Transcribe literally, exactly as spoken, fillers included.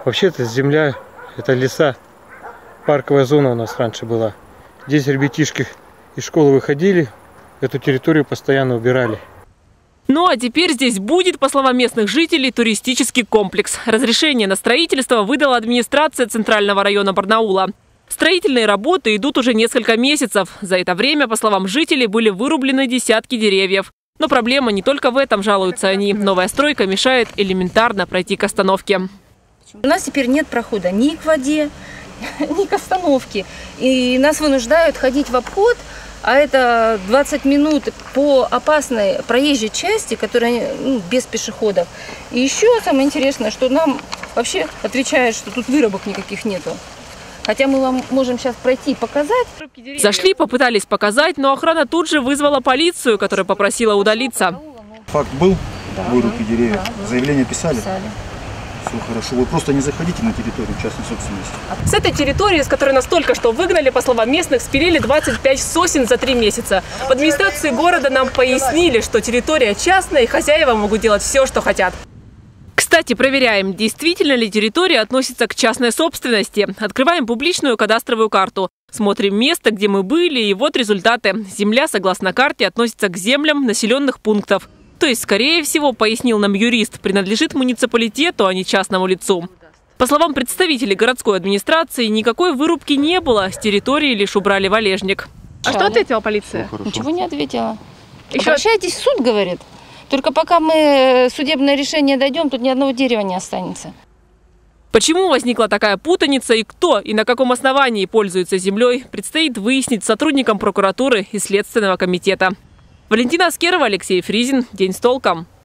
Вообще это земля, это леса. Парковая зона у нас раньше была. Здесь ребятишки из школы выходили, эту территорию постоянно убирали. Ну а теперь здесь будет, по словам местных жителей, туристический комплекс. Разрешение на строительство выдала администрация Центрального района Барнаула. Строительные работы идут уже несколько месяцев. За это время, по словам жителей, были вырублены десятки деревьев. Но проблема не только в этом, жалуются они. Новая стройка мешает элементарно пройти к остановке. У нас теперь нет прохода ни к воде, ни к остановке. И нас вынуждают ходить в обход, а это двадцать минут по опасной проезжей части, которая ну, без пешеходов. И еще самое интересное, что нам вообще отвечают, что тут вырубок никаких нету. Хотя мы вам можем сейчас пройти и показать. Зашли, попытались показать, но охрана тут же вызвала полицию, которая попросила удалиться. Факт был? Да, вырубки деревьев. Да, Заявление писали? писали. Все хорошо. Вы просто не заходите на территорию частной собственности. С этой территории, с которой нас только что выгнали, по словам местных, спилили двадцать пять сосен за три месяца. В администрации города нам пояснили, что территория частная и хозяева могут делать все, что хотят. Кстати, проверяем, действительно ли территория относится к частной собственности. Открываем публичную кадастровую карту. Смотрим место, где мы были, и вот результаты. Земля, согласно карте, относится к землям населенных пунктов. То есть, скорее всего, пояснил нам юрист, принадлежит муниципалитету, а не частному лицу. По словам представителей городской администрации, никакой вырубки не было. С территории лишь убрали валежник. А что ответила полиция? Ничего не ответила. Еще... Обращайтесь в суд, говорит. Только пока мы судебное решение дойдем, тут ни одного дерева не останется. Почему возникла такая путаница и кто и на каком основании пользуется землей, предстоит выяснить сотрудникам прокуратуры и Следственного комитета. Валентина Аскерова, Алексей Фризин. День с толком.